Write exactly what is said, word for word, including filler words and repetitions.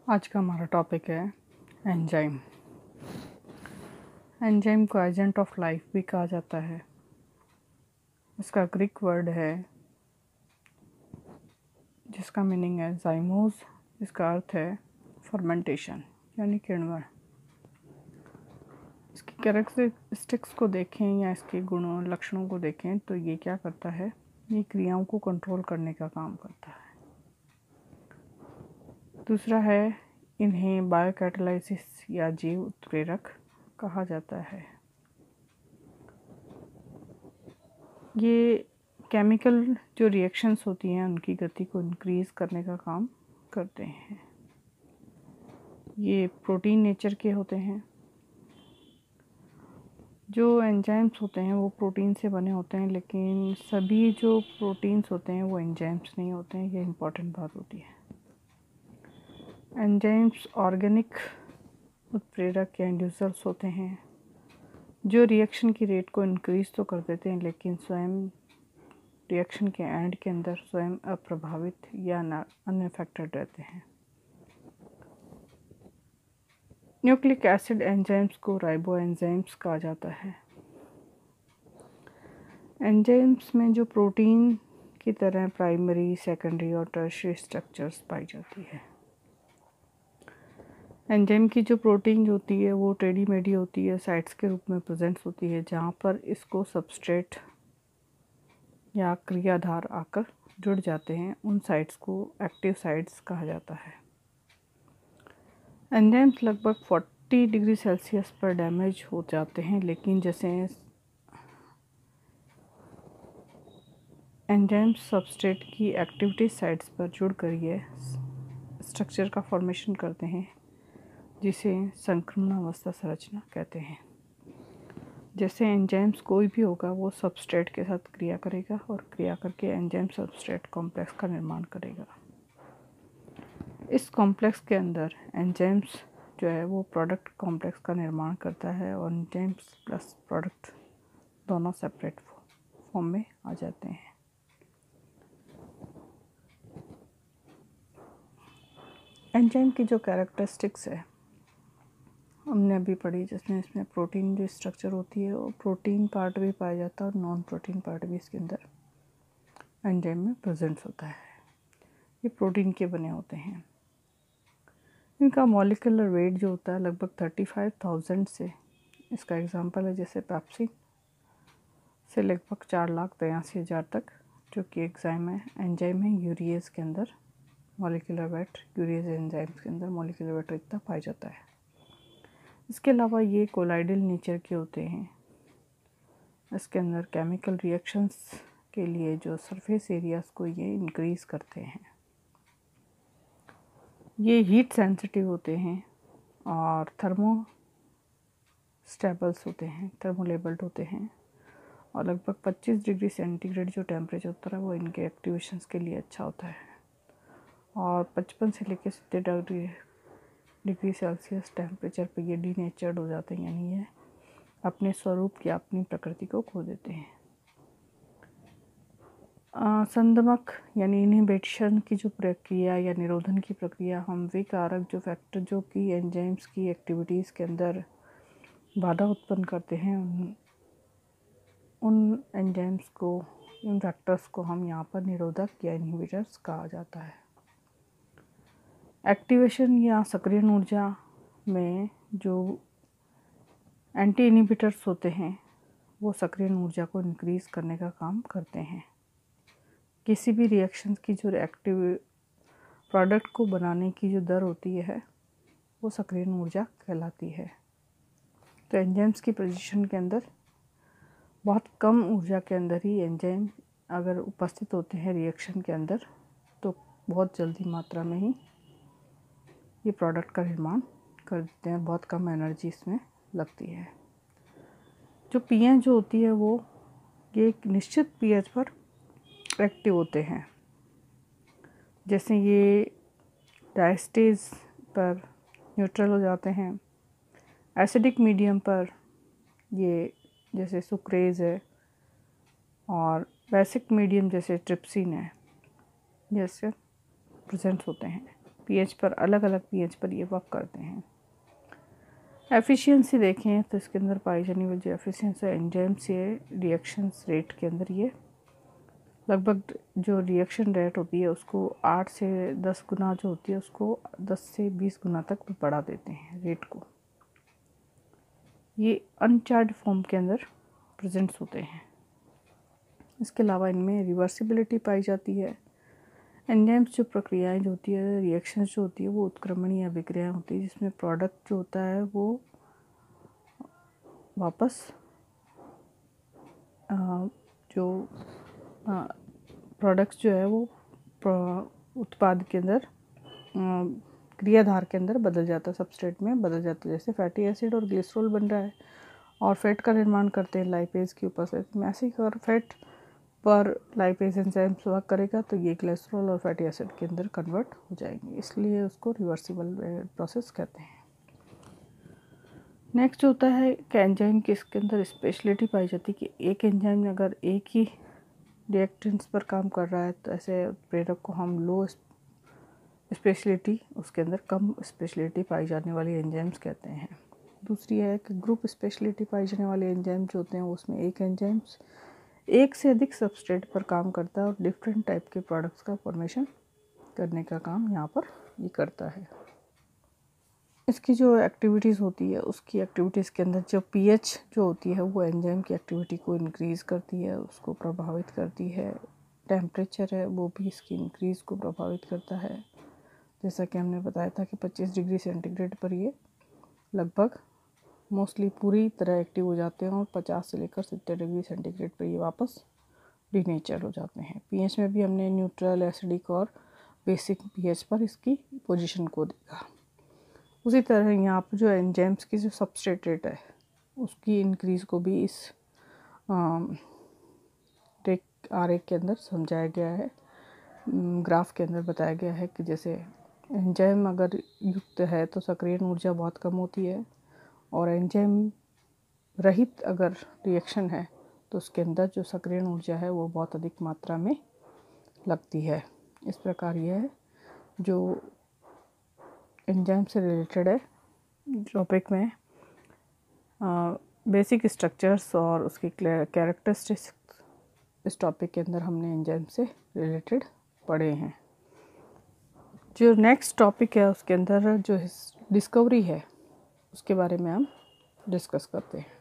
आज का हमारा टॉपिक है एंजाइम। एंजाइम को एजेंट ऑफ लाइफ भी कहा जाता है। इसका ग्रीक वर्ड है जिसका मीनिंग है जाइमोस, जिसका अर्थ है फर्मेंटेशन यानी किण्वन। इसकी कैरेक्टरिस्टिक्स को देखें या इसके गुणों लक्षणों को देखें तो ये क्या करता है, ये क्रियाओं को कंट्रोल करने का काम करता है। दूसरा है, इन्हें बायोकैटालाइसिस या जीव उत्प्रेरक कहा जाता है। ये केमिकल जो रिएक्शंस होती हैं उनकी गति को इंक्रीज़ करने का काम करते हैं। ये प्रोटीन नेचर के होते हैं। जो एंजाइम्स होते हैं वो प्रोटीन से बने होते हैं, लेकिन सभी जो प्रोटीन्स होते हैं वो एंजाइम्स नहीं होते हैं। ये इम्पॉर्टेंट बात होती है। एंजाइम्स ऑर्गेनिक उत्प्रेरक या इंड्यूसर्स होते हैं जो रिएक्शन की रेट को इंक्रीज़ तो कर देते हैं, लेकिन स्वयं रिएक्शन के एंड के अंदर स्वयं अप्रभावित या अनअफेक्टेड रहते हैं। न्यूक्लिक एसिड एंजाइम्स को राइबो एंजाइम्स कहा जाता है। एंजाइम्स में जो प्रोटीन की तरह प्राइमरी, सेकेंडरी और टर्शियरी स्ट्रक्चर्स पाई जाती है। एंजाइम की जो प्रोटीन जो होती है वो टेढ़ी मेढ़ी होती है, साइट्स के रूप में प्रेजेंट होती है, जहाँ पर इसको सबस्ट्रेट या क्रियाधार आकर जुड़ जाते हैं। उन साइट्स को एक्टिव साइट्स कहा जाता है। एंजाइम्स लगभग चालीस डिग्री सेल्सियस पर डैमेज हो जाते हैं, लेकिन जैसे एंजाइम्स सबस्ट्रेट की एक्टिविटी साइट्स पर जुड़कर ये स्ट्रक्चर का फॉर्मेशन करते हैं, जिसे संक्रमणावस्था संरचना कहते हैं। जैसे एंजाइम्स कोई भी होगा वो सबस्ट्रेट के साथ क्रिया करेगा और क्रिया करके एंजाइम सबस्ट्रेट कॉम्प्लेक्स का निर्माण करेगा। इस कॉम्प्लेक्स के अंदर एंजाइम्स जो है वो प्रोडक्ट कॉम्प्लेक्स का निर्माण करता है और एंजाइम्स प्लस प्रोडक्ट दोनों सेपरेट फॉर्म में आ जाते हैं। एंजाइम की जो कैरेक्टरिस्टिक्स है हमने अभी पढ़ी, जिसमें इसमें प्रोटीन जो स्ट्रक्चर होती है वो प्रोटीन पार्ट भी पाया जाता है और नॉन प्रोटीन पार्ट भी इसके अंदर एंजाइम में प्रेजेंट होता है। ये प्रोटीन के बने होते हैं। इनका मॉलिक्यूलर वेट जो होता है लगभग थर्टी फाइव थाउजेंड से, इसका एग्जांपल है जैसे पेप्सिन से लगभग चार लाख बयासी हज़ार तक, जो कि एग्जाइम है एंजाइम है यूरिएज के अंदर मॉलिक्यूलर वेट, यूरिएज एंजाइम्स के अंदर मॉलिक्यूलर वेट इतना पाया जाता है। इसके अलावा ये कोलाइडल नेचर के होते हैं। इसके अंदर केमिकल रिएक्शंस के लिए जो सरफेस एरियाज़ को ये इंक्रीज़ करते हैं। ये हीट सेंसिटिव होते हैं और थर्मो स्टेबल्स होते हैं, थर्मोलेबल्ड होते हैं, और लगभग पच्चीस डिग्री सेंटीग्रेड जो टेम्परेचर होता है वो इनके एक्टिवेशंस के लिए अच्छा होता है। और पचपन से लेकर सत्तर डिग्री डिग्री सेल्सियस टेम्परेचर पे ये डीनेचर्ड हो जाते हैं, यानी ये अपने स्वरूप की अपनी प्रकृति को खो देते हैं। संदमक यानी इनहिबिशन की जो प्रक्रिया या निरोधन की प्रक्रिया, हम वे कारक जो फैक्टर जो कि एंजाइम्स की एक्टिविटीज़ के अंदर बाधा उत्पन्न करते हैं, उन उन एंजाइम्स को, इन फैक्टर्स को हम यहाँ पर निरोधक या इनहिबिटर्स कहा जाता है। एक्टिवेशन या सक्रियण ऊर्जा में जो एंटी इनहिबिटर्स होते हैं वो सक्रियण ऊर्जा को इंक्रीज़ करने का काम करते हैं। किसी भी रिएक्शन की जो एक्टिव प्रोडक्ट को बनाने की जो दर होती है वो सक्रियण ऊर्जा कहलाती है। तो एंजाइम्स की पोजीशन के अंदर बहुत कम ऊर्जा के अंदर ही एंजाइम अगर उपस्थित होते हैं रिएक्शन के अंदर, तो बहुत जल्दी मात्रा में ही ये प्रोडक्ट का निर्माण कर देते हैं। बहुत कम एनर्जी इसमें लगती है। जो पीएच जो होती है वो ये एक निश्चित पीएच पर एक्टिव होते हैं। जैसे ये डायस्टेज पर न्यूट्रल हो जाते हैं, एसिडिक मीडियम पर ये जैसे सुक्रेज है, और बेसिक मीडियम जैसे ट्रिप्सिन है, जैसे प्रेजेंट होते हैं। पीएच पर, अलग अलग पीएच पर ये वर्क करते हैं। एफिशिएंसी देखें तो इसके अंदर पाई जाने वाली जो एफिशिएंसी एंजाइम से रिएक्शंस रेट के अंदर ये लगभग जो रिएक्शन रेट होती है उसको आठ से दस गुना जो होती है उसको दस से बीस गुना तक बढ़ा देते हैं रेट को। ये अनचार्ड फॉर्म के अंदर प्रेजेंट्स होते हैं। इसके अलावा इनमें रिवर्सिबिलिटी पाई जाती है। एंजाइम्स जो प्रक्रियाएं जो होती है, रिएक्शंस जो होती है वो उत्क्रमणीय अभिक्रियाएं होती है जिसमें प्रोडक्ट जो होता है वो वापस जो प्रोडक्ट्स जो है वो उत्पाद के अंदर क्रियाधार के अंदर बदल जाता है, सबस्ट्रेट में बदल जाता है। जैसे फैटी एसिड और ग्लिसरॉल बन रहा है और फैट का निर्माण करते हैं लाइपेज के ऊपर से, मैसी और फैट पर लाइपेज एंजाइम वर्क करेगा तो ये ग्लिसरॉल और फैटी एसिड के अंदर कन्वर्ट हो जाएंगे, इसलिए उसको रिवर्सिबल प्रोसेस कहते हैं। नेक्स्ट होता है कि एंजाइम की इसके अंदर स्पेशलिटी पाई जाती है कि एक एंजाइम अगर एक ही रिएक्टेंट्स पर काम कर रहा है तो ऐसे उत्प्रेरक को हम लो स्पेशलिटी, उसके अंदर कम स्पेशलिटी पाई जाने वाली एंजाइम्स कहते हैं। दूसरी है कि ग्रुप स्पेशलिटी पाई जाने वाले एंजाइम जो होते हैं उसमें एक एंजाइम्स एक से अधिक सबस्ट्रेट पर काम करता है और डिफरेंट टाइप के प्रोडक्ट्स का फॉर्मेशन करने का काम यहाँ पर ये करता है। इसकी जो एक्टिविटीज़ होती है उसकी एक्टिविटीज़ के अंदर जो पीएच जो होती है वो एंजाइम की एक्टिविटी को इंक्रीज़ करती है, उसको प्रभावित करती है। टेम्परेचर है वो भी इसकी इंक्रीज़ को प्रभावित करता है। जैसा कि हमने बताया था कि पच्चीस डिग्री सेंटीग्रेड पर ये लगभग मोस्टली पूरी तरह एक्टिव हो जाते हैं और पचास से लेकर सत्तर डिग्री सेंटीग्रेड पर ये वापस डीनेचर हो जाते हैं। पीएच में भी हमने न्यूट्रल, एसिडिक और बेसिक पीएच पर इसकी पोजीशन को देखा। उसी तरह यहाँ पर जो एंजाइम्स की जो सबस्ट्रेट रेट है उसकी इंक्रीज़ को भी इस रेक आरेख के अंदर समझाया गया है, ग्राफ के अंदर बताया गया है कि जैसे एंजाइम अगर युक्त है तो सक्रियण ऊर्जा बहुत कम होती है और एंजाइम रहित अगर रिएक्शन है तो उसके अंदर जो सक्रियण ऊर्जा है वो बहुत अधिक मात्रा में लगती है। इस प्रकार यह जो एंजाइम से रिलेटेड है टॉपिक में बेसिक स्ट्रक्चर्स और उसकी कैरेक्टरिस्टिक्स इस टॉपिक के अंदर हमने एंजाइम से रिलेटेड पढ़े हैं। जो नेक्स्ट टॉपिक है उसके अंदर जो डिस्कवरी है उसके बारे में हम डिस्कस करते हैं।